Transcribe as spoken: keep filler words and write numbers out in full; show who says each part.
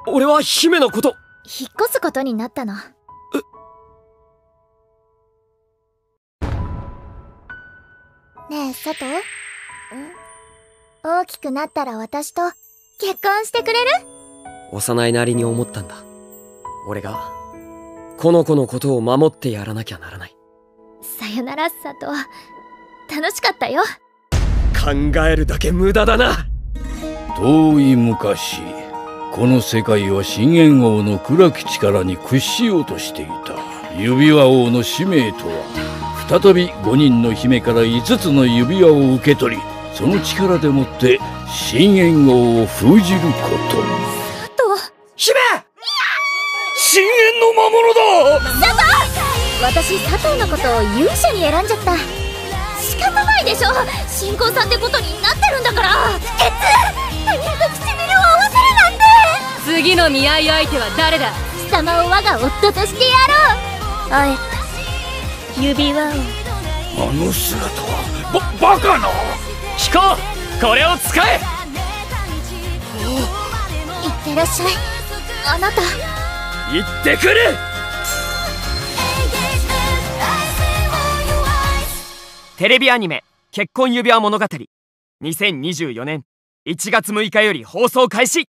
Speaker 1: 俺は姫のこと。
Speaker 2: 引っ越すことになったの。ねえ佐藤、大きくなったら私と結婚してくれる？
Speaker 1: 幼いなりに思ったんだ。俺がこの子のことを守ってやらなきゃならない。
Speaker 2: さよなら佐藤、楽しかったよ。
Speaker 1: 考えるだけ無駄だな。
Speaker 3: 遠い昔、この世界は深淵王の暗き力に屈しようとしていた。指輪王の使命とは、再びごにんの姫からいつつの指輪を受け取り、その力でもって深淵王を封じること。
Speaker 2: 佐藤
Speaker 1: 姫、深淵の魔物だ。
Speaker 2: 佐藤、私佐藤のことを勇者に選んじゃった。仕方ないでしょ、新婚さんってことになってるんだから。不潔、他人と唇を合わせるなんて。
Speaker 4: 次の見合い相手は誰だ？
Speaker 2: 貴様を我が夫としてやろう。あえて指輪を。
Speaker 3: あの姿はババカな。
Speaker 1: 聞こう、これを使え。
Speaker 2: いってらっしゃい、あなた。
Speaker 1: 行ってくる。テレビアニメ「結婚指輪物語」にせんにじゅうよねんいちがつむいかより放送開始。